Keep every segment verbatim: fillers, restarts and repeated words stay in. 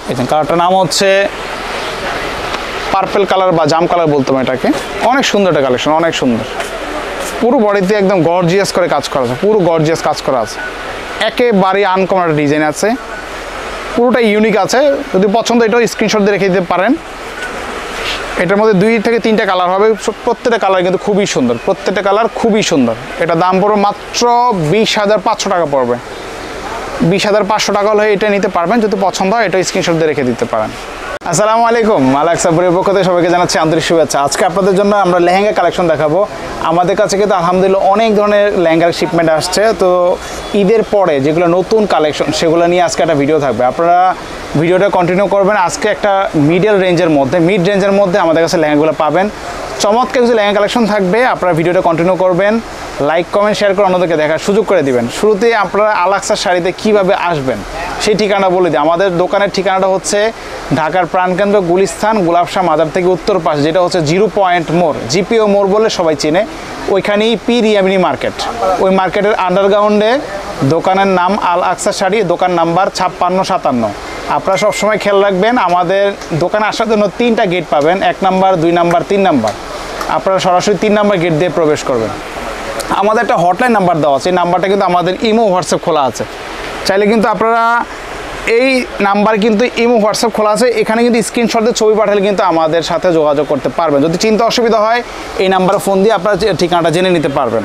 এই যে কালারটার নাম হচ্ছে পার্পল কালার বা জাম কালার বলতে হবে এটাকে। অনেক সুন্দর একটা কালেকশন, অনেক সুন্দর। পুরো বডিতে একদম গর্জিয়াস করে কাজ করা আছে, পুরো গর্জিয়াস কাজ করা আছে, একেবারে আনকমন একটা ডিজাইন আছে, পুরোটা ইউনিক আছে। যদি পছন্দ এটাও স্ক্রিনশট দিয়ে রেখে দিতে পারেন। এটার মধ্যে দুই থেকে তিনটা কালার হবে, প্রত্যেকটা কালার কিন্তু খুবই সুন্দর, প্রত্যেকটা কালার খুবই সুন্দর। এটা দাম পড়বে মাত্র বিশ হাজার পাঁচশো টাকা পড়বে। বিশ হাজার পাঁচশো টাকা হলে এটা নিতে পারবেন। যদি পছন্দ হয় এটা স্ক্রিনশট দিয়ে রেখে দিতে পারেন। আসসালামু আলাইকুম, আলাক্সা বুড়ির পক্ষ থেকে সবাইকে জানাচ্ছি আন্তরিক শুভেচ্ছা। আজকে আপনাদের জন্য আমরা লেহেঙ্গা কালেকশন দেখাবো। আমাদের কাছে কিন্তু আলহামদুলিল্লাহ অনেক ধরনের লেহেঙ্গার শিপমেন্ট আসছে। তো ঈদের পরে যেগুলো নতুন কালেকশন সেগুলো নিয়ে আজকে একটা ভিডিও থাকবে, আপনারা ভিডিওটা কন্টিনিউ করবেন। আজকে একটা মিডল রেঞ্জের মধ্যে মিড রেঞ্জের মধ্যে আমাদের কাছে লেহেঙ্গাগুলো পাবেন। চমৎকার কিছু লেহেঙ্গা কালেকশন থাকবে, আপনারা ভিডিওটা কন্টিনিউ করবেন, লাইক কমেন্ট শেয়ার করে অন্যদেরকে দেখার সুযোগ করে দিবেন। শুরুতে আপনারা আলাক্সার শাড়িতে কিভাবে আসবেন সেই ঠিকানা বলে দিই। আমাদের দোকানের ঠিকানাটা হচ্ছে ঢাকার প্রাণকেন্দ্র গুলিস্তান গোলাপশাহ মাজার থেকে উত্তর পাশ, যেটা হচ্ছে জিরো পয়েন্ট মোড়, জিপিও মোড় বলে সবাই চেনে। ওইখানেই পি রিয়ামিনি মার্কেট, ওই মার্কেটের আন্ডারগ্রাউন্ডে দোকানের নাম আল আকসা শাড়ি, দোকান নাম্বার ছাপ্পান্ন সাতান্ন। আপনারা সবসময় খেয়াল রাখবেন, আমাদের দোকানে আসার জন্য তিনটা গেট পাবেন, এক নাম্বার, দুই নাম্বার, তিন নাম্বার। আপনারা সরাসরি তিন নাম্বার গেট দিয়ে প্রবেশ করবেন। আমাদের একটা হটলাইন নাম্বার দেওয়া আছে, এই নাম্বারটা কিন্তু আমাদের ইমো হোয়াটসঅ্যাপ খোলা আছে। চাইলে কিন্তু আপনারা এই নাম্বার কিন্তু ইমো হোয়াটসঅ্যাপ খোলা আছে, এখানে কিন্তু স্ক্রিনশট দিয়ে ছবি পাঠালে কিন্তু আমাদের সাথে যোগাযোগ করতে পারবেন। যদি চিন্তা অসুবিধা হয় এই নাম্বারে ফোন দিয়ে আপনারা ঠিকানাটা জেনে নিতে পারবেন।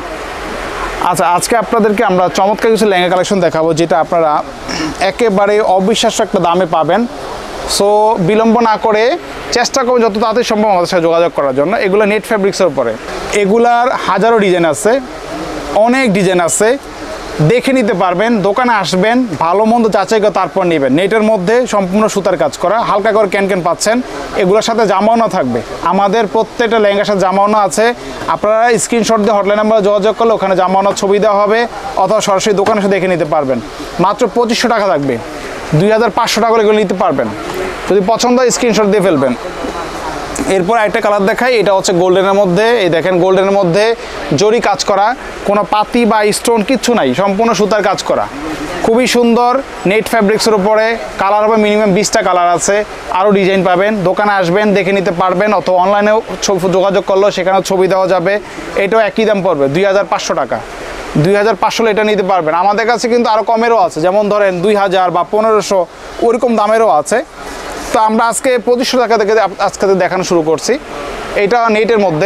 আচ্ছা, আজকে আপনাদেরকে আমরা চমৎকার কিছু লেহেঙ্গা কালেকশন দেখাবো, যেটা আপনারা একেবারে অবিশ্বাস্য একটা দামে পাবেন। সো বিলম্ব না করে চেষ্টা করবেন যত তাড়াতাড়ি সম্ভব আমাদের সাথে যোগাযোগ করার জন্য। এগুলো নেট ফ্যাব্রিক্সের উপরে, এগুলার হাজারো ডিজাইন আছে, অনেক ডিজাইন আছে, দেখে নিতে পারবেন। দোকানে আসবেন, ভালো মন্দ যাচাই করে তারপর নেবেন। নেটের মধ্যে সম্পূর্ণ সুতার কাজ করা, হালকা করে ক্যান ক্যান পাচ্ছেন। এগুলোর সাথে জামাওনা থাকবে, আমাদের প্রত্যেকটা লেহেঙ্গার সাথে জামাওনা আছে। আপনারা স্ক্রিনশট দিয়ে হটলাইন নাম্বারে যোগাযোগ করলে ওখানে জামাওনার ছবি দেওয়া হবে, অথবা সরাসরি দোকানে এসে দেখে নিতে পারবেন। মাত্র পঁচিশশো টাকা থাকবে, দুই হাজার পাঁচশো টাকা করে এগুলো নিতে পারবেন। যদি পছন্দ হয় স্ক্রিনশট দিয়ে ফেলবেন। এরপর একটা কালার দেখাই, এটা হচ্ছে গোল্ডেনের মধ্যে। এই দেখেন, গোল্ডেনের মধ্যে জরি কাজ করা, কোনো পাতি বা স্টোন কিচ্ছু নাই, সম্পূর্ণ সুতার কাজ করা, খুবই সুন্দর। নেট ফ্যাব্রিক্সের উপরে কালার হবে মিনিমাম বিশটা কালার আছে, আরও ডিজাইন পাবেন। দোকানে আসবেন, দেখে নিতে পারবেন, অথবা অনলাইনেও যোগাযোগ করলেও সেখানেও ছবি দেওয়া যাবে। এটাও একই দাম পড়বে, দুই হাজার পাঁচশো টাকা। দুই হাজার পাঁচশো এটা নিতে পারবেন। আমাদের কাছে কিন্তু আরও কমেরও আছে, যেমন ধরেন দুই হাজার বা পনেরোশো ওরকম দামেরও আছে। তো আমরা আজকে পঁচিশশো টাকা থেকে আজকে দেখানো শুরু করছি। এটা নেটের মধ্যে,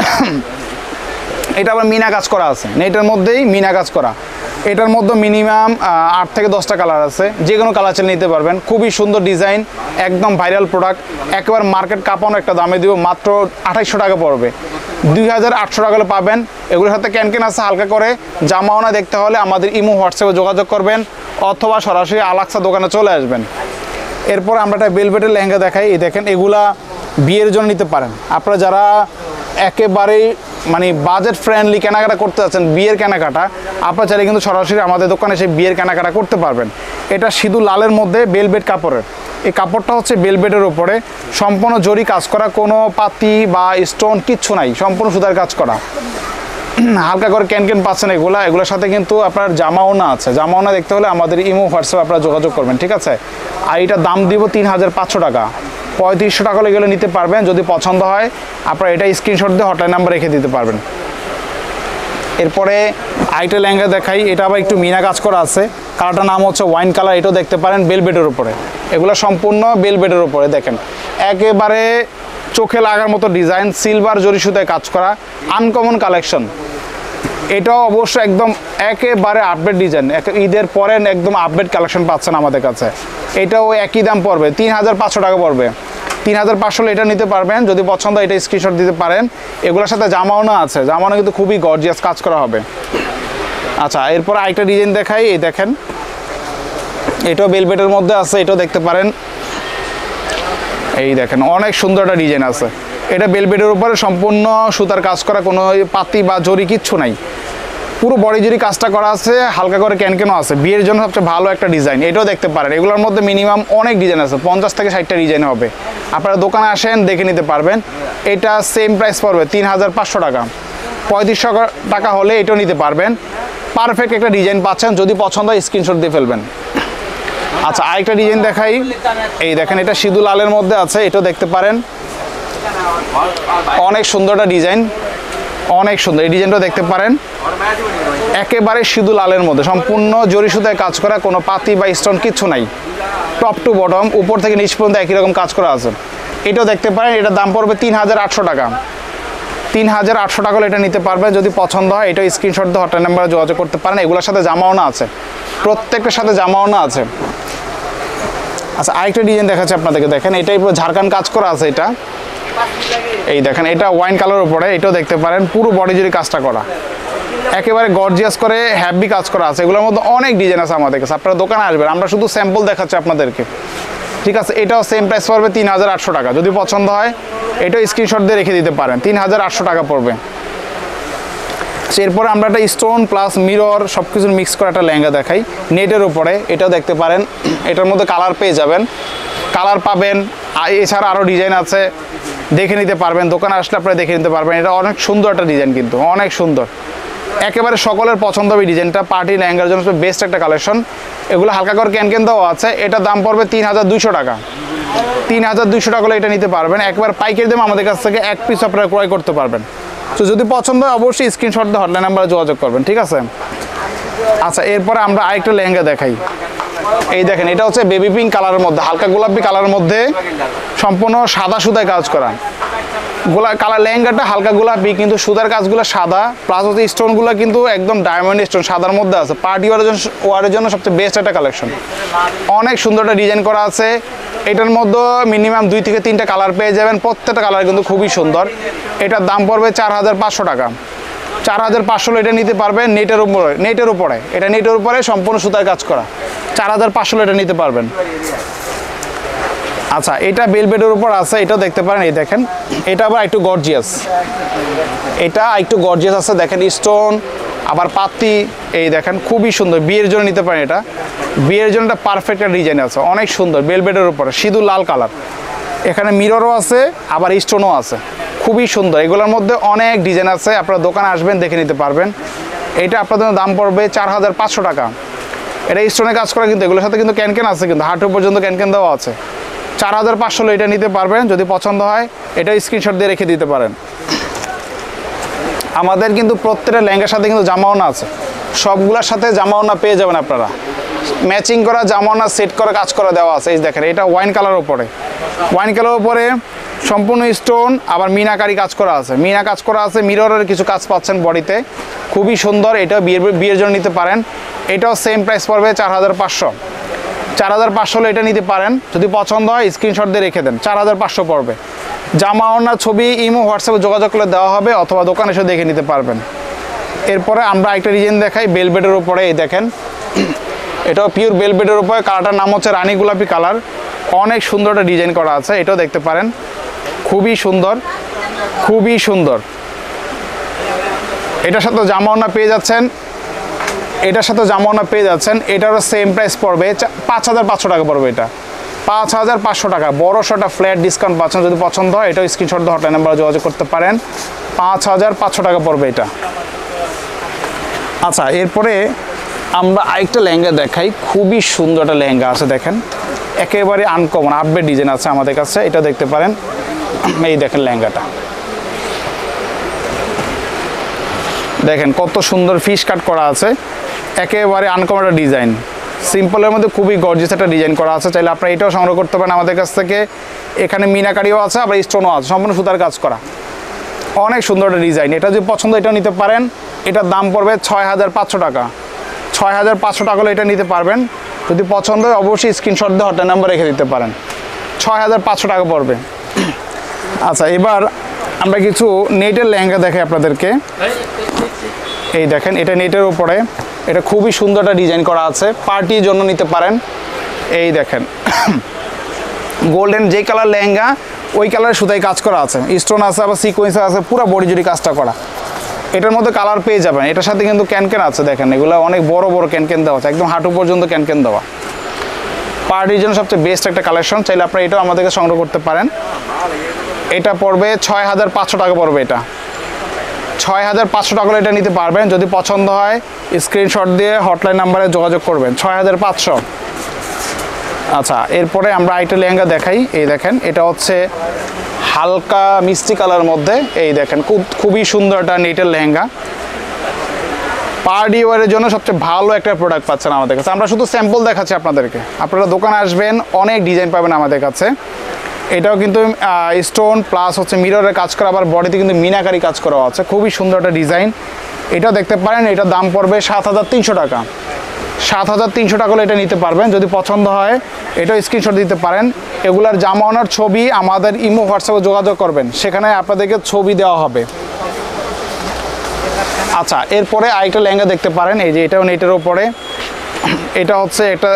এটা আবার মিনা কাজ করা আছে, নেটের মধ্যেই মিনা কাজ করা। এটার মধ্যে মিনিমাম আট থেকে দশটা কালার আছে, যে কোনো কালার চাইলে নিতে পারবেন। খুবই সুন্দর ডিজাইন, একদম ভাইরাল প্রোডাক্ট, একেবারে মার্কেট কাঁপানো একটা দামে দিব, মাত্র আঠাইশশো টাকা পড়বে। দুই হাজার আটশো টাকা হলে পাবেন। এগুলোর সাথে ক্যানকেন আছে হালকা করে। জামাওনা দেখতে হলে আমাদের ইমো হোয়াটসঅ্যাপে যোগাযোগ করবেন, অথবা সরাসরি আলাক্সা দোকানে চলে আসবেন। এরপর আমরা একটা বেলভেটের লেহেঙ্গা দেখাই। এই দেখেন, এগুলা বিয়ের জন্য নিতে পারেন। আপনারা যারা একেবারেই মানে বাজেট ফ্রেন্ডলি কেনাকাটা করতে যাচ্ছেন, বিয়ের কেনাকাটা, আপনারা চাইলে কিন্তু সরাসরি আমাদের দোকানে সেই বিয়ের কেনাকাটা করতে পারবেন। এটা সিঁদুর লালের মধ্যে বেলভেট কাপড়ের, এই কাপড়টা হচ্ছে বেলভেটের উপরে সম্পূর্ণ জরি কাজ করা, কোনো পাতি বা স্টোন কিচ্ছু নাই, সম্পূর্ণ সুতার কাজ করা। হালকা করে ক্যান ক্যান পাচ্ছেন এগুলা। এগুলোর সাথে কিন্তু আপনার জামাওনা আছে, জামাওনা দেখতে হলে আমাদের ইমো হোয়াটসঅ্যাপ আপনারা যোগাযোগ করবেন, ঠিক আছে? আর এটার দাম দিব তিন হাজার পাঁচশো টাকা, পঁয়ত্রিশশো টাকা হলে এগুলো নিতে পারবেন। যদি পছন্দ হয় আপনারা এটা স্ক্রিনশট দিয়ে হটলাইন নাম্বার রেখে দিতে পারবেন। এরপরে আইটা লেহেঙ্গা দেখাই। এটা আবার একটু মিনা কাজ করা আছে, কালারটার নাম হচ্ছে ওয়াইন কালার। এটাও দেখতে পারেন বেলভেটের উপরে, এগুলো সম্পূর্ণ বেলভেটের উপরে। দেখেন, একেবারে চোখে লাগার মতো ডিজাইন, সিলভার জরি সুতায় কাজ করা, আনকমন কালেকশন। এটাও অবশ্য একদম একেবারে আপডেট ডিজাইন, ঈদের পরে একদম আপডেট কালেকশন পাচ্ছেন আমাদের কাছে। এটাও একই দাম পড়বে, তিন হাজার পাঁচশো টাকা পড়বে। তিন হাজার পাঁচশো এটা নিতে পারবেন। যদি পছন্দ এটা স্ক্রিনশট দিতে পারেন। এগুলোর সাথে জামাওনা আছে, জামাওনা কিন্তু খুবই গর্জিয়াস কাজ করা হবে। আচ্ছা, এরপর আরেকটা ডিজাইন দেখাই। এই দেখেন, এটাও বেলভেটের মধ্যে আছে, এটাও দেখতে পারেন। এই দেখেন, অনেক সুন্দর একটা ডিজাইন আছে। এটা বেলভেটের উপরে সম্পূর্ণ সুতার কাজ করা, কোনো পাতি বা জরি কিচ্ছু নাই, পুরো বডি জুড়ি কাজটা করা আছে, হালকা করে ক্যানকেনও আছে। বিয়ের জন্য সবচেয়ে ভালো একটা ডিজাইন, এটাও দেখতে পারেন। এগুলোর মধ্যে মিনিমাম অনেক ডিজাইন আছে, পঞ্চাশ থেকে ষাটটা ডিজাইন হবে। আপনারা দোকানে আসেন, দেখে নিতে পারবেন। এটা সেম প্রাইস পড়বে তিন হাজার পাঁচশো টাকা, পঁয়ত্রিশশো টাকা হলে এটাও নিতে পারবেন। পারফেক্ট একটা ডিজাইন পাচ্ছেন, যদি পছন্দ হয় স্ক্রিনশট দিয়ে ফেলবেন। আচ্ছা আরেকটা ডিজাইন দেখাই, এই দেখেন এটা সিঁদুর লালের মধ্যে আছে, এটাও দেখতে পারেন, অনেক সুন্দর একটা ডিজাইন, অনেক সুন্দর। এই ডিজাইনটা দেখতে পারেন, একেবারে সিঁদুর লালের মধ্যে সম্পূর্ণ জরি সুতায় কাজ করা, কোনো পাতি বা স্টোন কিচ্ছু নাই, টপ টু বটম উপর থেকে নিচ পর্যন্ত একই রকম কাজ করা আছে। এটাও দেখতে পারেন, এটার দাম পড়বে তিন হাজার আটশো টাকা। তিন হাজার আটশো টাকা এটা নিতে পারবেন, যদি পছন্দ হয় এটা স্ক্রিনশট দিয়ে হটলাইন নাম্বারে যোগাযোগ করতে পারেন। এগুলোর সাথে জামাওনা আছে, প্রত্যেকটার সাথে জামাওনা আছে। আচ্ছা আরেকটা ডিজাইন দেখাচ্ছে আপনাদেরকে, দেখেন এটাই পুরো ঝাড়খান্ড কাজ করা আছে, এটা এই দেখেন এটা ওয়াইন কালার উপরে, এটাও দেখতে পারেন পুরো বডি জুড়ে কাজটা করা, একেবারে গর্জিয়াস করে হ্যাভি কাজ করা আছে। এগুলোর মধ্যে অনেক ডিজাইন আছে আমাদের কাছে, আপনারা দোকানে আসবেন, আমরা শুধু স্যাম্পল দেখাচ্ছি আপনাদেরকে, ঠিক আছে। এটাও সেম প্রাইস পড়বে তিন হাজার আটশো টাকা, যদি পছন্দ হয় এটাও স্ক্রিনশট দিয়ে রেখে দিতে পারেন, তিন হাজার আটশো টাকা পড়বে। এরপরে আমরা একটা স্টোন প্লাস মিরর সব কিছু মিক্স করা একটা লেহেঙ্গা দেখাই নেটের উপরে, এটাও দেখতে পারেন, এটার মধ্যে কালার পেয়ে যাবেন, কালার পাবেন, এছাড়া আরও ডিজাইন আছে, দেখে নিতে পারবেন, দোকানে আসলে আপনারা দেখে নিতে পারবেন। এটা অনেক সুন্দর একটা ডিজাইন, কিন্তু অনেক সুন্দর, একেবারে সকলের পছন্দ হবে ডিজাইনটা, পার্টি লেহেঙ্গার জন্য বেস্ট একটা কালেকশন। এগুলো হালকা করে ক্যান ক্যান দেওয়া আছে, এটার দাম পড়বে তিন হাজার দুইশো টাকা। তিন হাজার দুইশো টাকা এটা নিতে পারবেন, একবার পাইকারি দাম আমাদের কাছ থেকে এক পিস আপনারা ক্রয় করতে পারবেন। তো যদি পছন্দ হয় অবশ্যই স্ক্রিনশট দিয়ে হটলাইন নাম্বারে যোগাযোগ করবেন, ঠিক আছে। আচ্ছা এরপরে আমরা আরেকটা লেহেঙ্গা দেখাই, এই দেখেন এটা হচ্ছে বেবি পিঙ্ক কালারের মধ্যে, হালকা গোলাপি কালারের মধ্যে সম্পূর্ণ সাদা সুতায় কাজ করা, গোলা কালার লেহেঙ্গাটা হালকা গোলাপি, কিন্তু সুতার কাজগুলো সাদা, প্লাস হচ্ছে স্টোনগুলো কিন্তু একদম ডায়মন্ড স্টোন সাদার মধ্যে আছে। পার্টি ওয়ারের জন্য ওয়ারের জন্য সবচেয়ে বেস্ট একটা কালেকশন, অনেক সুন্দর একটা ডিজাইন করা আছে। এটার মধ্যে মিনিমাম দুই থেকে তিনটা কালার পেয়ে যাবেন, প্রত্যেকটা কালার কিন্তু খুবই সুন্দর। এটার দাম পড়বে চার হাজার পাঁচশো টাকা। চার হাজার পাঁচশো এটা নিতে পারবেন নেটের উপরে, নেটের উপরে এটা নেটের উপরে সম্পূর্ণ সুতার কাজ করা, চার হাজার পাঁচশো এটা নিতে পারবেন। আচ্ছা এটা বেলভেটের উপর আছে, এটাও দেখতে পারেন, এই দেখেন এটা আবার একটু গর্জিয়াস, এটা একটু গর্জিয়াস আছে, দেখেন স্টোন আবার পাতি, এই দেখেন খুবই সুন্দর, বিয়ের জন্য নিতে পারেন, এটা বিয়ের জন্য একটা পারফেক্ট একটা ডিজাইন আছে, অনেক সুন্দর, বেলভেটের উপরে সিঁদুর লাল কালার, এখানে মিররও আছে আবার স্টোনও আছে, খুবই সুন্দর। এগুলোর মধ্যে অনেক ডিজাইন আছে, আপনারা দোকানে আসবেন দেখে নিতে পারবেন। এটা আপনাদের দাম পড়বে চার হাজার পাঁচশো টাকা। এটা স্টোনে কাজ করা, কিন্তু এগুলোর সাথে কিন্তু ক্যানক্যান আছে, কিন্তু হাঁটু পর্যন্ত ক্যানক্যান দেওয়া আছে। চার হাজার পাঁচশো এটা নিতে পারবেন, যদি পছন্দ হয় এটা স্ক্রিনশট দিয়ে রেখে দিতে পারেন। আমাদের কিন্তু প্রত্যেকটা লেহেঙ্গার সাথে কিন্তু জামাওনা আছে, সবগুলোর সাথে জামাওনা পেয়ে যাবেন আপনারা, ম্যাচিং করা জামাওনা সেট করে কাজ করা দেওয়া আছে। এই দেখেন এটা ওয়াইন কালার উপরে, ওয়াইন কালার উপরে সম্পূর্ণ স্টোন আবার মিনাকারি কাজ করা আছে, মিনা কাজ করা আছে, মিররের কিছু কাজ পাচ্ছেন বডিতে, খুবই সুন্দর। এটাও বিয়ের বিয়ের জন্য নিতে পারেন, এটাও সেম প্রাইস পড়বে চার হাজার পাঁচশো। চার হাজার পাঁচশো এটা নিতে পারেন, যদি পছন্দ হয় স্ক্রিনশট দিয়ে রেখে দেন, চার হাজার পাঁচশো পড়বে। জামা ওড়নার ছবি ইমো হোয়াটসঅ্যাপে যোগাযোগ করলে দেওয়া হবে, অথবা দোকানে এসে দেখে নিতে পারবেন। এরপরে আমরা একটা ডিজাইন দেখাই বেলভেটের উপরে, এই দেখেন এটাও পিওর বেলভেটের উপরে, কালারটার নাম হচ্ছে রানী গোলাপি কালার, অনেক সুন্দর একটা ডিজাইন করা আছে, এটাও দেখতে পারেন, খুবই সুন্দর, খুবই সুন্দর। এটার সাথে জামা ওড়না পেয়ে যাচ্ছেন, এটার সাথে জামাওনা পেয়ে যাচ্ছেন, এটারও সেম প্রাইস পড়বে পাঁচ হাজার পাঁচশো টাকা পড়বে, এটা পাঁচ হাজার পাঁচশো টাকা, বড় একটা ফ্ল্যাট ডিসকাউন্ট পাচ্ছেন। যদি পছন্দ হয় এটাও স্ক্রিনশট দিয়ে হটলাইন নাম্বারে যোগাযোগ করতে পারেন, পাঁচ হাজার পাঁচশো টাকা পড়বে এটা। আচ্ছা এরপরে আমরা আরেকটা লেহেঙ্গা দেখাই, খুবই সুন্দর একটা লেহেঙ্গা আছে, দেখেন একেবারে আনকমন আপডেট ডিজাইন আছে আমাদের কাছে, এটা দেখতে পারেন। এই দেখেন লেহেঙ্গাটা দেখেন কত সুন্দর ফিশ কাট করা আছে, একেবারে আনকমন একটা ডিজাইন, সিম্পলের মধ্যে খুবই গর্জিয়াস একটা ডিজাইন করা আছে। চাইলে আপনারা এটাও সংগ্রহ করতে পারেন আমাদের কাছ থেকে। এখানে মিনাকারিও আছে আবার স্টোনও আছে, সম্পূর্ণ সুতার কাজ করা, অনেক সুন্দর একটা ডিজাইন। এটা যদি পছন্দ এটাও নিতে পারেন, এটার দাম পড়বে ছয় হাজার পাঁচশো টাকা। ছয় হাজার পাঁচশো টাকা হলে এটা নিতে পারবেন, যদি পছন্দ হয় অবশ্যই স্ক্রিনশট দিয়ে হটলাইন নাম্বার রেখে দিতে পারেন, ছয় হাজার পাঁচশো টাকা পড়বে। আচ্ছা এবার আমরা কিছু নেটের লেহেঙ্গা দেখাই আপনাদেরকে, এই দেখেন এটা নেটের উপরে, এটা খুবই সুন্দর একটা ডিজাইন করা আছে, পার্টির জন্য নিতে পারেন। এই দেখেন গোল্ডেন যে কালার লেহেঙ্গা ওই কালারের সুতায় কাজ করা আছে, স্টোন আছে আবার সিকোয়েন্স আছে, পুরো বডি জুড়ে কাজটা করা। এটার মধ্যে কালার পেয়ে যাবেন, এটার সাথে কিন্তু ক্যানক্যান আছে, দেখেন এগুলো অনেক বড় বড় ক্যানক্যান দেওয়া আছে, একদম হাঁটু পর্যন্ত ক্যানক্যান দেওয়া, পার্টির জন্য সবচেয়ে বেস্ট একটা কালেকশন। চাইলে আপনারা এটাও আমাদেরকে সংগ্রহ করতে পারেন। এটা পড়বে ছয় হাজার পাঁচশো টাকা পড়বে, এটা ছয় হাজার পাঁচশো টাকা এটা নিতে পারবেন, যদি পছন্দ হয় স্ক্রিনশট দিয়ে হটলাইন নাম্বারে যোগাযোগ করবেন, ছয় হাজার পাঁচশো। আচ্ছা, এরপরে আমরা আরেকটা লেহেঙ্গা দেখাই। এই দেখেন, এটা হচ্ছে হালকা মিষ্টি কালার মধ্যে। এই দেখেন, খুব খুবই সুন্দর একটা নেটের লেহেঙ্গা। পার্টি ওয়ারের জন্য সবচেয়ে ভালো একটা প্রোডাক্ট পাচ্ছেন আমাদের কাছে। আমরা শুধু স্যাম্পল দেখাচ্ছি আপনাদেরকে, আপনারা দোকানে আসবেন অনেক ডিজাইন পাবেন আমাদের কাছে। এটাও কিন্তু স্টোন প্লাস হচ্ছে মিররের কাজ করা, আবার বডিতে কিন্তু মিনাকারি কাজ করা আছে, খুবই সুন্দর একটা ডিজাইন। এটাও দেখতে পারেন, এটার দাম পড়বে সাত হাজার তিনশো টাকা। সাত হাজার তিনশো টাকা হলে এটা নিতে পারবেন। যদি পছন্দ হয় এটাও স্ক্রিনশট দিতে পারেন। এগুলার জামা ওনার ছবি আমাদের ইমো হোয়াটসঅ্যাপে যোগাযোগ করবেন, সেখানে আপনাদেরকে ছবি দেওয়া হবে। আচ্ছা, এরপরে আরেকটা লেহেঙ্গা দেখতে পারেন। এই যে এটাও নেটের ওপরে, এটা হচ্ছে একটা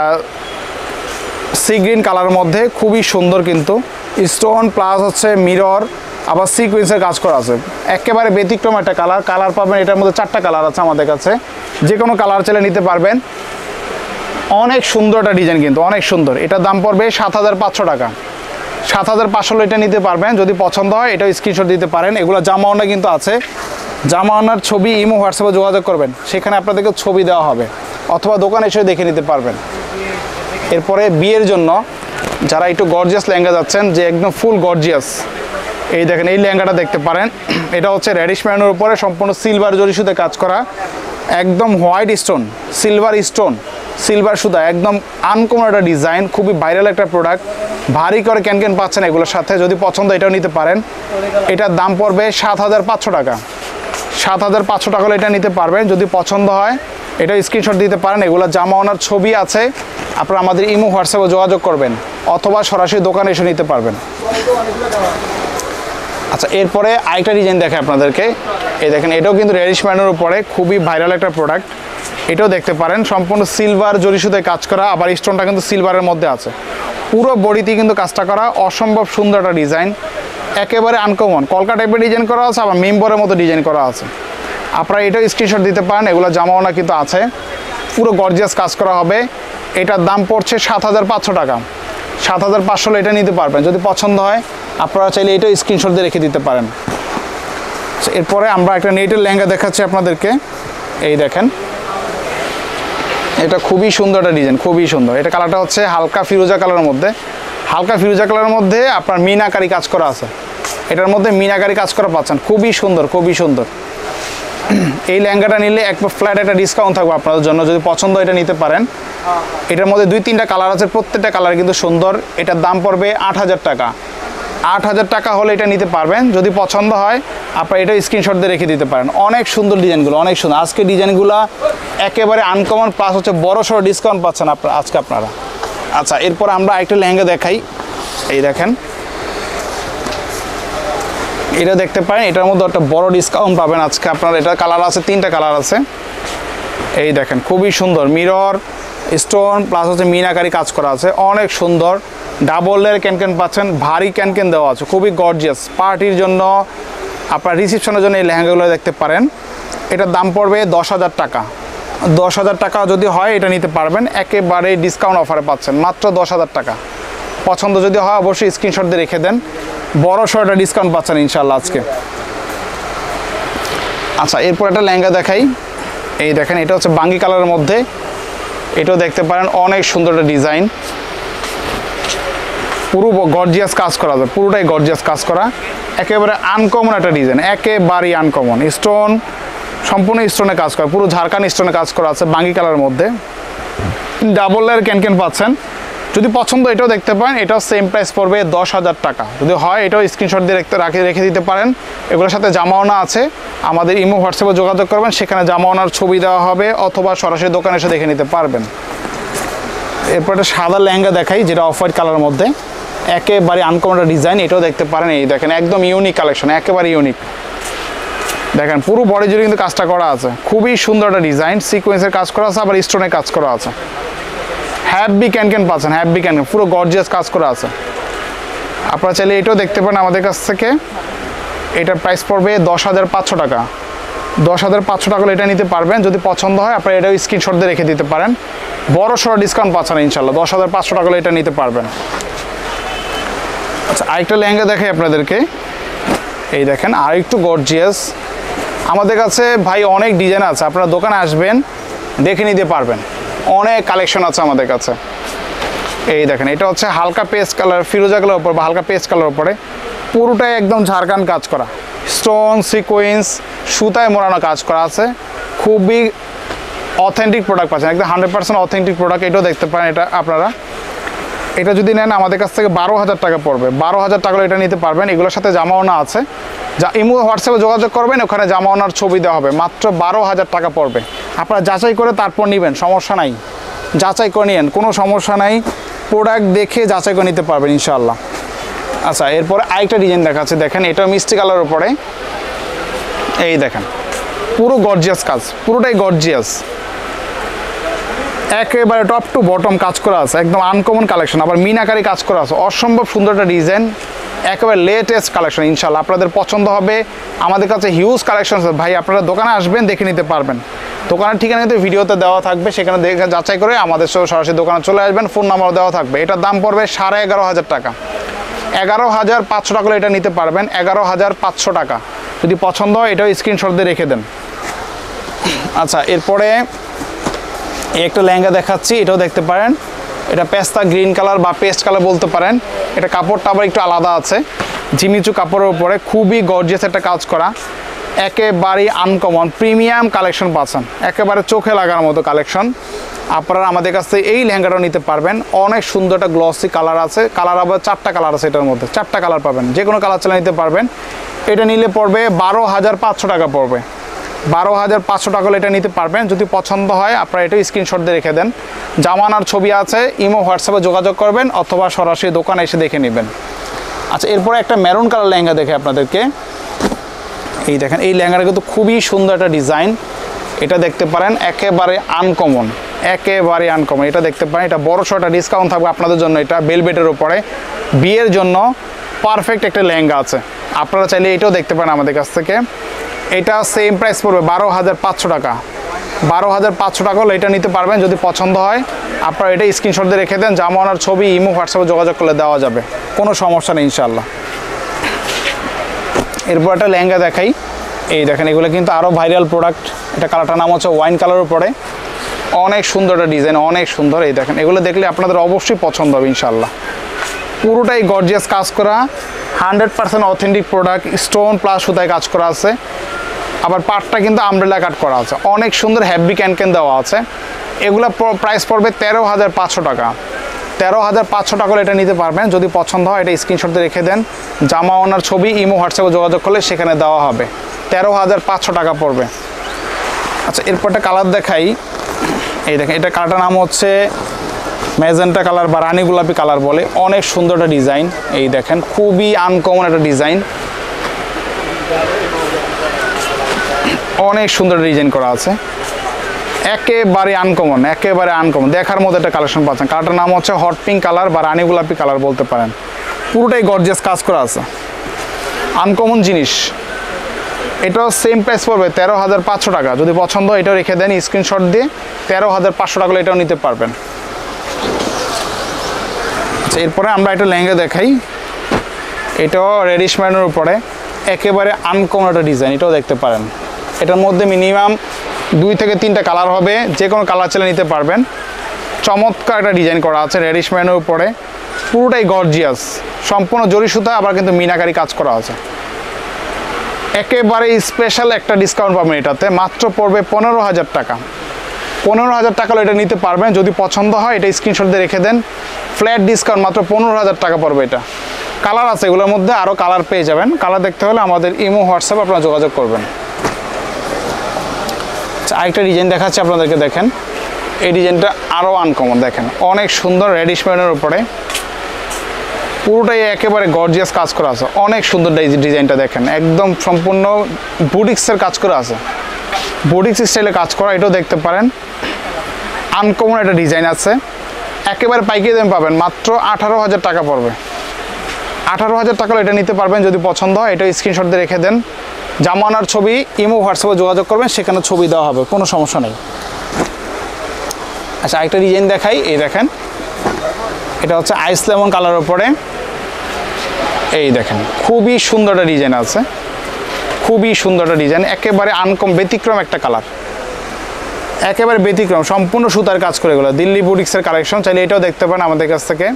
সি গ্রিন কালার মধ্যে, খুবই সুন্দর কিন্তু স্টোন প্লাস হচ্ছে মিরর, আবার সিকুয়েন্সের কাজ করা আছে। একেবারে ব্যতিক্রম একটা কালার। কালার পাবেন এটার মধ্যে চারটা কালার আছে আমাদের কাছে, যে কোনো কালার চাইলে নিতে পারবেন। অনেক সুন্দর একটা ডিজাইন কিন্তু, অনেক সুন্দর। এটার দাম পড়বে সাত হাজার পাঁচশো টাকা। সাত হাজার পাঁচশো এটা নিতে পারবেন। যদি পছন্দ হয় এটাও স্ক্রিনশট দিতে পারেন। এগুলো জামা ওনা কিন্তু আছে, জামা ওনার ছবি ইমো হোয়াটসঅ্যাপে যোগাযোগ করবেন, সেখানে আপনাদেরকে ছবি দেওয়া হবে, অথবা দোকানে এসে দেখে নিতে পারবেন। এরপরে বিয়ের জন্য যারা একটু গর্জিয়াস লেহেঙ্গা যাচ্ছেন, যে একদম ফুল গর্জিয়াস, এই দেখেন এই লেহেঙ্গাটা দেখতে পারেন। এটা হচ্ছে রেডিশ ম্যানের উপরে সম্পূর্ণ সিলভার জরি সুতে কাজ করা, একদম white stone, silver stone, silver সুতা, একদম আনকমন একটা ডিজাইন, খুবই ভাইরাল একটা প্রোডাক্ট। ভারী করে ক্যান ক্যান পাচ্ছেন এগুলোর সাথে। যদি পছন্দ এটাও নিতে পারেন। এটার দাম পড়বে সাত হাজার পাঁচশো টাকা। সাত হাজার পাঁচশো টাকা হলে এটা নিতে পারবেন। যদি পছন্দ হয় এটা স্ক্রিনশট দিতে পারেন। এগুলো জামা ওনার ছবি আছে, আপনারা আমাদের ইমো হোয়াটসঅ্যাপে যোগাযোগ করবেন, অথবা সরাসরি দোকানে এসে নিতে পারবেন। আচ্ছা, এরপরে আরেকটা ডিজাইন দেখে আপনাদেরকে। এই দেখেন, এটাও কিন্তু রেডিশ ম্যানের উপরে, খুবই ভাইরাল একটা প্রোডাক্ট। এটাও দেখতে পারেন, সম্পূর্ণ সিলভার জরি সুতায় কাজ করা, আবার স্টোনটা কিন্তু সিলভারের মধ্যে আছে। পুরো বডিতে কিন্তু কাজটা করা, অসম্ভব সুন্দর একটা ডিজাইন, একেবারে আনকমন। কলকা টাইপের ডিজাইন করা আছে, আবার মেম্বরের মতো ডিজাইন করা আছে। আপনারা এটাও স্ক্রিনশট দিতে পারেন। এগুলো জামাওনা কিন্তু আছে, পুরো গর্জিয়াস কাজ করা হবে। এটার দাম পড়ছে সাত হাজার পাঁচশো টাকা। সাত হাজার পাঁচশো এটা নিতে পারবেন। যদি পছন্দ হয় আপনারা চাইলে এটাও স্ক্রিনশট দিয়ে রেখে দিতে পারেন। এরপরে আমরা একটা নেটের লেহেঙ্গা দেখাচ্ছি আপনাদেরকে। এই দেখেন, এটা খুবই সুন্দর একটা ডিজাইন, খুবই সুন্দর। এটা কালারটা হচ্ছে হালকা ফিরোজা কালারের মধ্যে, হালকা ফিরোজা কালারের মধ্যে আপনার মিনাকারি কাজ করা আছে। এটার মধ্যে মিনাকারি কাজ করা পাচ্ছেন, খুবই সুন্দর, খুবই সুন্দর। এই লেহেঙ্গাটা নিলে একবার ফ্ল্যাট একটা ডিসকাউন্ট থাকবে আপনাদের জন্য। যদি পছন্দ এটা নিতে পারেন। এটার মধ্যে দুই তিনটা কালার আছে, প্রত্যেকটা কালার কিন্তু সুন্দর। এটার দাম পড়বে আট হাজার টাকা। আট হাজার টাকা হলে এটা নিতে পারবেন। যদি পছন্দ হয় আপনারা এটা স্ক্রিনশট দিয়ে রেখে দিতে পারেন। অনেক সুন্দর ডিজাইনগুলো, অনেক সুন্দর। আজকে ডিজাইনগুলো একেবারে আনকমন, প্লাস হচ্ছে বড় সড়ো ডিসকাউন্ট পাচ্ছেন আপনারা আজকে আপনারা। আচ্ছা, এরপর আমরা একটা লেহেঙ্গা দেখাই। এই দেখেন, এটা দেখতে পারেন, এটার মধ্যে একটা বড় ডিসকাউন্ট পাবেন আজকে আপনারা। এটা কালার আছে, তিনটা কালার আছে। এই দেখেন, খুবই সুন্দর, মিরর স্টোন প্লাস হচ্ছে মিনাকারি কাজ করা আছে, অনেক সুন্দর। ডাবল লেয়ার ক্যানক্যান পাচ্ছেন, ভারী ক্যানক্যান দেওয়া আছে, খুবই গর্জিয়াস। পার্টির জন্য, আপনার রিসেপশনের জন্য এই লেহেঙ্গাগুলো দেখতে পারেন। এটার দাম পড়বে দশ হাজার টাকা। দশ হাজার টাকা যদি হয় এটা নিতে পারবেন। একেবারে ডিসকাউন্ট অফারে পাচ্ছেন, মাত্র দশ হাজার টাকা। পছন্দ যদি হয় অবশ্যই স্ক্রিনশট দিয়ে রেখে দেন। বড় সড়টা ডিসকাউন্ট পাচ্ছেন ইনশাল্লাহ আজকে। আচ্ছা, এরপর একটা লেহেঙ্গা দেখাই। এই দেখেন, এটা হচ্ছে বাঙ্গি কালারের মধ্যে। এটাও দেখতে পারেন, অনেক সুন্দর একটা ডিজাইন, পুরো গর্জিয়াস কাজ করা আছে, পুরোটাই গর্জিয়াস কাজ করা, একেবারে আনকমন একটা ডিজাইন, একেবারেই আনকমন। স্টোন, সম্পূর্ণ স্টোনে কাজ করা, পুরো ঝাড়খান্ড স্টোনে কাজ করা আছে, বাঙ্গি কালারের মধ্যে। ডাবল লেয়ার ক্যানক্যান পাচ্ছেন। যদি পছন্দ এটাও দেখতে পারেন। এটাও সেম প্রাইস পড়বে দশ হাজার টাকা। যদি হয় এটাও স্ক্রিনশট দিয়ে রাখে রেখে দিতে পারেন। এগুলোর সাথে জামাওনা আছে, আমাদের ইমো হোয়াটসঅ্যাপে যোগাযোগ করবেন, সেখানে জামাওনার ছবি দেওয়া হবে, অথবা সরাসরি দোকানে এসে দেখে নিতে পারবেন। এরপর একটা সাদা লেহেঙ্গা দেখাই, যেটা অফ হোয়াইট কালারের মধ্যে, একেবারে আনকমন একটা ডিজাইন। এটাও দেখতে পারেন। এই দেখেন, একদম ইউনিক কালেকশন, একেবারে ইউনিক। দেখেন, পুরো বডি জুড়ে কিন্তু কাজটা করা আছে, খুবই সুন্দর একটা ডিজাইন। সিকোয়েন্সের কাজ করা আছে, আবার স্টোনের কাজ করা আছে। হ্যাপি ক্যানক্যান পাচ্ছেন, হ্যাপি ক্যানক্যান, পুরো গর্জিয়াস কাজ করা আছে। আপনারা চাইলে এটাও দেখতে পারেন আমাদের কাছ থেকে। এটার প্রাইস পড়বে দশ হাজার পাঁচশো টাকা। দশ হাজার পাঁচশো টাকা এটা নিতে পারবেন। যদি পছন্দ হয় আপনারা এটাও স্ক্রিনশট দিয়ে রেখে দিতে পারেন। বড় সড়ো ডিসকাউন্ট পাচ্ছেন ইনশাল্লাহ। দশ হাজার পাঁচশো টাকা এটা নিতে পারবেন। আচ্ছা, আরেকটা লেহেঙ্গা দেখাই আপনাদেরকে। এই দেখেন, আর একটু গর্জিয়াস। আমাদের কাছে ভাই অনেক ডিজাইন আছে, আপনারা দোকানে আসবেন দেখে নিতে পারবেন। অনেক কালেকশন আছে আমাদের কাছে। এই দেখেন এটা হচ্ছে হালকা পেস্ট কালার, ফিরোজা কালার উপর বা হালকা পেস্ট কালার উপরে, পুরোটাই একদম ঝাড়খান কাজ করা, স্টোন সিকোয়েন্স সুতায় মোড়ানো কাজ করা আছে। খুবই অথেন্টিক প্রোডাক্ট পাচ্ছেন, একদম হান্ড্রেড পার্সেন্ট অথেন্টিক প্রোডাক্ট। এটাও দেখতে পারেন, এটা আপনারা এটা যদি নেন আমাদের কাছ থেকে বারো হাজার টাকা পড়বে। বারো হাজার টাকা এটা নিতে পারবেন। এগুলোর সাথে জামাওনা আছে, যা ইমো হোয়াটসঅ্যাপে যোগাযোগ করবেন, ওখানে জামাওনার ছবি দেওয়া হবে। মাত্র বারো হাজার টাকা পড়বে। আপনারা যাচাই করে তারপর নেবেন, সমস্যা নাই, যাচাই করে নিন, কোনো সমস্যা নাই। প্রোডাক্ট দেখে যাচাই করে নিতে পারবেন ইনশাআল্লাহ। আচ্ছা, এরপরে আরেকটা ডিজাইন দেখাচ্ছে, দেখেন এটাও মিষ্টি কালার উপরে। এই দেখেন পুরো গর্জিয়াস কাজ, পুরোটাই গর্জিয়াস, একেবারে টপ টু বটম কাজ করা আছে, একদম আনকমন কালেকশন। আবার মিনাকারি কাজ করা আছে, অসম্ভব সুন্দর একটা ডিজাইন, একেবারে লেটেস্ট কালেকশন। ইনশাআল্লাহ আপনাদের পছন্দ হবে। আমাদের কাছে হিউজ কালেকশন আছে ভাই, আপনারা দোকানে আসবেন, দেখে নিতে পারবেন। দোকানের ঠিকানা কিন্তু ভিডিওতে দেওয়া থাকবে, সেখানে দেখে যাচাই করে আমাদের সাথে সরাসরি দোকানে চলে আসবেন। ফোন নাম্বার দেওয়া থাকবে। এটার দাম পড়বে সাড়ে এগারো হাজার টাকা। এগারো হাজার পাঁচশো টাকা এটা নিতে পারবেন, এগারো হাজার পাঁচশো টাকা। যদি পছন্দ হয় এটাও স্ক্রিনশট দিয়ে রেখে দেন। আচ্ছা, এরপরে একটা লেহেঙ্গা দেখাচ্ছি, এটাও দেখতে পারেন। এটা পেস্তা গ্রিন কালার বা পেস্ট কালার বলতে পারেন। এটা কাপড়টা আবার একটু আলাদা আছে, জিমিচু কাপড়ের উপরে, খুবই গর্জিয়াস একটা কাজ করা, একেবারেই আনকমন প্রিমিয়াম কালেকশন পাচ্ছেন, একেবারে চোখে লাগার মতো কালেকশন। আপনারা আমাদের কাছ থেকে এই লেহেঙ্গাটাও নিতে পারবেন। অনেক সুন্দর একটা গ্লসি কালার আছে, কালার আবার চারটা কালার আছে, এটার মধ্যে চারটা কালার পাবেন, যে কোনো কালার চালা নিতে পারবেন। এটা নিলে পড়বে বারো হাজার পাঁচশো টাকা পড়বে। বারো হাজার পাঁচশো টাকা এটা নিতে পারবেন। যদি পছন্দ হয় আপনারা এটা স্ক্রিনশট দিয়ে রেখে দেন। জামানার ছবি আছে, ইমো হোয়াটসঅ্যাপে যোগাযোগ করবেন অথবা সরাসরি দোকানে এসে দেখে নেবেন। আচ্ছা, এরপরে একটা মেরুন কালার লেহেঙ্গা দেখে আপনাদেরকে। এই দেখেন এই লেহেঙ্গাটা কিন্তু খুবই সুন্দর একটা ডিজাইন। এটা দেখতে পারেন, একেবারে আনকমন, একেবারে আনকমন। এটা দেখতে পারেন, এটা বড় সড়ো একটা ডিসকাউন্ট থাকবে আপনাদের জন্য। এটা বেলভেটের উপরে বিয়ের জন্য পারফেক্ট একটা লেহেঙ্গা আছে। আপনারা চাইলে এটাও দেখতে পারেন আমাদের কাছ থেকে। এটা সেম প্রাইস পড়বে বারো হাজার পাঁচশো টাকা। বারো হাজার পাঁচশো টাকা হলে এটা নিতে পারবেন। যদি পছন্দ হয় আপনারা এটা স্ক্রিনশট দিয়ে রেখে দেন, জামানার ছবি ইমো হোয়াটসঅ্যাপে যোগাযোগ করলে দেওয়া যাবে, কোনো সমস্যা নেই ইনশাআল্লাহ। এরপর একটা লেহেঙ্গা দেখাই। এই দেখেন এগুলো কিন্তু আরও ভাইরাল প্রোডাক্ট। এটা কালারটার নাম হচ্ছে ওয়াইন কালার উপরে, অনেক সুন্দর একটা ডিজাইন, অনেক সুন্দর। এই দেখেন এগুলো দেখলে আপনাদের অবশ্যই পছন্দ হবে ইনশাআল্লাহ। পুরোটাই গর্জিয়াস কাজ করা, hundred percent authentic product, stone plus সুতায় কাজ করা আছে। আবার পাটটা কিন্তু আমব্রেলা কাট করা আছে, অনেক সুন্দর হ্যাভি ক্যান ক্যান দেওয়া আছে। এগুলো প্রাইস পড়বে তেরো হাজার পাঁচশো টাকা। তেরো হাজার পাঁচশো টাকা এটা নিতে পারবেন। যদি পছন্দ হয় এটা স্ক্রিনশট দিয়ে রেখে দেন, জামা ওনার ছবি ইমো হোয়াটসঅ্যাপে যোগাযোগ করলে সেখানে দেওয়া হবে। তেরো হাজার পাঁচশো টাকা পড়বে। আচ্ছা, এরপরটা কালার দেখাই। এই দেখেন এটা কালারটার নাম হচ্ছে ম্যাজেন্টা কালার বা রানী গোলাপি কালার বলে, অনেক সুন্দর একটা ডিজাইন। এই দেখেন খুবই আনকমন একটা ডিজাইন, অনেক সুন্দর ডিজাইন করা আছে, একেবারে আনকমন, একেবারে আনকমন দেখার মতো একটা কালেকশন পাচ্ছেন। কালারটার নাম হচ্ছে হট পিঙ্ক কালার বা রানী গোলাপি কালার বলতে পারেন। পুরোটাই গর্জিয়াস কাজ করা আছে, আনকমন জিনিস। এটাও সেম প্রাইস পড়বে তেরো হাজার পাঁচশো টাকা। যদি পছন্দ হয় এটাও রেখে দেন স্ক্রিনশট দিয়ে, তেরো হাজার পাঁচশো টাকা এটাও নিতে পারবেন। আচ্ছা, এরপরে আমরা একটা লেহেঙ্গা দেখাই। এটাও রেডিশ ম্যানের উপরে, একেবারে আনকমন একটা ডিজাইন। এটাও দেখতে পারেন, এটার মধ্যে মিনিমাম দুই থেকে তিনটা কালার হবে, যে কোনো কালার চাইলে নিতে পারবেন। চমৎকার একটা ডিজাইন করা আছে রেডিশ ম্যানের উপরে, পুরোটাই গর্জিয়াস, সম্পূর্ণ জরি সুতা, আবার কিন্তু মিনাকারি কাজ করা আছে। একেবারে স্পেশাল একটা ডিসকাউন্ট পাবেন এটাতে, মাত্র পড়বে পনেরো হাজার টাকা। পনেরো হাজার টাকা এটা নিতে পারবেন। যদি পছন্দ হয় এটা স্ক্রিনশট দিয়ে রেখে দেন, ফ্ল্যাট ডিসকাউন্ট মাত্র পনেরো হাজার টাকা পড়বে। এটা কালার আছে, এগুলোর মধ্যে আরও কালার পেয়ে যাবেন। কালার দেখতে হলে আমাদের ইমো হোয়াটসঅ্যাপে আপনারা যোগাযোগ করবেন। আচ্ছা, আরেকটা ডিজাইন দেখাচ্ছি আপনাদেরকে, দেখেন এই ডিজাইনটা আরও আনকমন, দেখেন অনেক সুন্দর রেডিশ ম্যানের উপরে, পুরোটাই একেবারে গর্জিয়াস কাজ করা আছে, অনেক সুন্দর ডিজাইনটা দেখেন, একদম সম্পূর্ণ বুটিক্সের কাজ করা আছে, বুটিক্স স্টাইলে কাজ করা। এটাও দেখতে পারেন, আনকমন একটা ডিজাইন আছে, একেবারে পাইকারি দাম পাবেন, মাত্র আঠারো হাজার টাকা পড়বে। আঠারো হাজার টাকা এটা নিতে পারবেন। যদি পছন্দ হয় এটা স্ক্রিনশট দিয়ে রেখে দেন, জামানার ছবি ইমো হোয়াটসঅ্যাপে যোগাযোগ করবেন, সেখানে ছবি দেওয়া হবে, কোনো সমস্যা নেই। আচ্ছা, আরেকটা ডিজাইন দেখাই। এই দেখেন এটা হচ্ছে আইস লেমন কালারের উপরে, এই দেখেন খুবই সুন্দর একটা ডিজাইন আছে, খুবই সুন্দর একটা ডিজাইন, একেবারে আনকম ব্যতিক্রম একটা কালার, একেবারে ব্যতিক্রম, সম্পূর্ণ সুতার কাজ করে এগুলো, দিল্লি বুটিক্সের কালেকশন। চাইলে এটাও দেখতে পারেন আমাদের কাছ থেকে,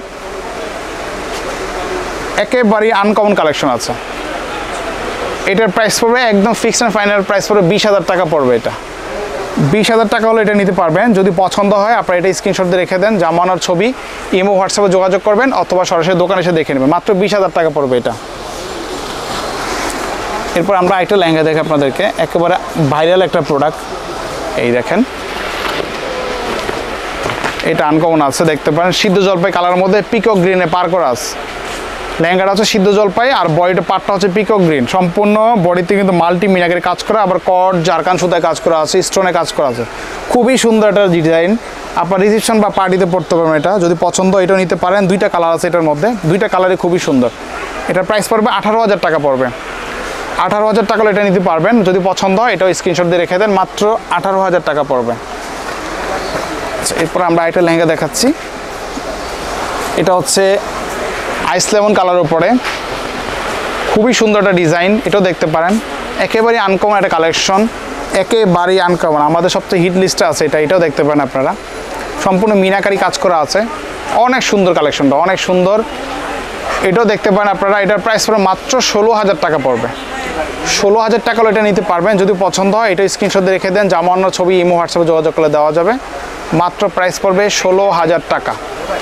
একেবারেই আনকমন কালেকশন আছে। এটার প্রাইস পড়বে একদম ফিক্সড অ্যান্ড ফাইনাল প্রাইস পড়বে বিশ হাজার টাকা পড়বে। এটা বিশ হাজার টাকা হলে এটা নিতে পারবেন। যদি পছন্দ হয় আপনারা এটা স্ক্রিনশট দিয়ে রেখে দেন, জামানার ছবি ইমো হোয়াটসঅ্যাপে যোগাযোগ করবেন অথবা সরাসরি দোকানে এসে দেখে নেবেন। মাত্র বিশ হাজার টাকা পড়বে এটা। এরপর আমরা একটা লেহেঙ্গা দেখি আপনাদেরকে, একেবারে ভাইরাল একটা প্রোডাক্ট। এই দেখেন, এটা আনকমন আছে, দেখতে পারেন সিদ্ধ জলপাই কালারের মধ্যে পিকক গ্রিনে পার করা আছে। লেহেঙ্গাটা হচ্ছে সিদ্ধ জলপাই আর বডিটা পার্টটা হচ্ছে পিকক গ্রিন। সম্পূর্ণ বডিতে কিন্তু মাল্টি মিনাকের কাজ করা, আবার কট জারকান সুতায় কাজ করা আছে, স্টোনে কাজ করা আছে। খুবই সুন্দর একটা ডিজাইন, আপনার রিসেপশন বা পার্টিতে পড়তে পারবেন। এটা যদি পছন্দ এটাও নিতে পারেন। দুইটা কালার আছে এটার মধ্যে, দুইটা কালারই খুবই সুন্দর। এটার প্রাইস পড়বে আঠারো হাজার টাকা পড়বে। আঠারো হাজার টাকা হলে এটা নিতে পারবেন। যদি পছন্দ হয় এটাও স্ক্রিনশট দিয়ে রেখে দেন, মাত্র আঠারো হাজার টাকা পড়বে। আচ্ছা, এরপর আমরা একটা লেহেঙ্গা দেখাচ্ছি। এটা হচ্ছে আইস লেমন কালারের উপরে, খুবই সুন্দর একটা ডিজাইন, এটাও দেখতে পারেন। একেবারেই আনকমন একটা কালেকশন, একেবারেই আনকমন, আমাদের সবচেয়ে হিট লিস্টে আছে এটা। এটাও দেখতে পারেন আপনারা, সম্পূর্ণ মিনাকারি কাজ করা আছে, অনেক সুন্দর কালেকশনটা, অনেক সুন্দর। এটাও দেখতে পারেন আপনারা। এটার প্রাইস পড়বে মাত্র ষোলো হাজার টাকা পড়বে। ষোলো হাজার টাকা হলে এটা নিতে পারবেন। যদি পছন্দ হয় এটা স্ক্রিনশট দিয়ে রেখে দেন, জামান্য ছবি ইমো হোয়াটসঅ্যাপে যোগাযোগ করলে দেওয়া যাবে। মাত্র প্রাইস পড়বে ষোলো হাজার টাকা।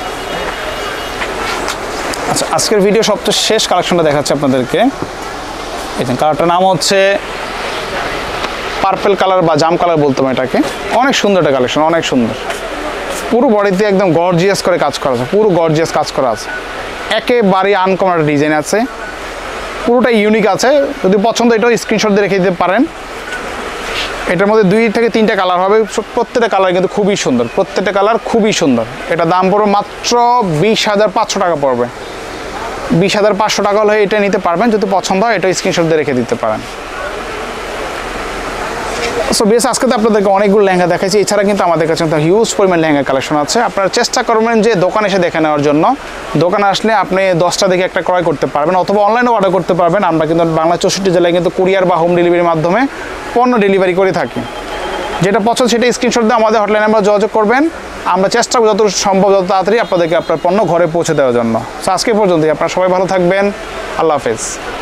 আচ্ছা, আজকের ভিডিও সবচেয়ে শেষ কালেকশনটা দেখাচ্ছি আপনাদেরকে। এই কালারটার নাম হচ্ছে পার্পেল কালার বা জাম কালার বলতে হবে এটাকে। অনেক সুন্দর একটা কালেকশন, অনেক সুন্দর। পুরো বডিতে একদম গর্জিয়াস করে কাজ করা আছে, পুরো গর্জিয়াস কাজ করা আছে, একেবারে আনকমন একটা ডিজাইন আছে, পুরোটা ইউনিক আছে। যদি পছন্দ এটাও স্ক্রিনশট দিয়ে রেখে দিতে পারেন। এটার মধ্যে দুই থেকে তিনটা কালার হবে, প্রত্যেকটা কালার কিন্তু খুবই সুন্দর, প্রত্যেকটা কালার খুবই সুন্দর। এটা দাম পড়বে মাত্র বিশ হাজার পাঁচশো টাকা পড়বে। বিশ হাজার পাঁচশো টাকা হলে এটা নিতে পারবেন। যদি পছন্দ হয় এটা স্ক্রিনশট দিয়ে রেখে দিতে পারেন। সো বেশ, আজকে তো আপনাদেরকে অনেকগুলো লেহেঙ্গা দেখাচ্ছি। এছাড়া কিন্তু আমাদের কাছে হিউজ পরিমাণ লেহেঙ্গা কালেকশন আছে। আপনারা চেষ্টা করবেন যে দোকানে এসে দেখে নেওয়ার জন্য। দোকানে আসলে আপনি দশটা দেখে একটা ক্রয় করতে পারবেন অথবা অনলাইনে অর্ডার করতে পারবেন। আমরা কিন্তু বাংলা চৌষট্টি জেলায় কিন্তু কুরিয়ার বা হোম ডেলিভারির মাধ্যমে পণ্য ডেলিভারি করে থাকি। যেটা পছন্দ সেটা স্ক্রিনশট দিয়ে আমাদের হটলাইনে আমরা যোগাযোগ করবেন। আমরা চেষ্টা করব যত সম্ভব যত তাড়াতাড়ি আপনাদেরকে আপনার পণ্য ঘরে পৌঁছে দেওয়ার জন্য। সো আজকে পর্যন্তই, আপনারা সবাই ভালো থাকবেন। আল্লাহ হাফেজ।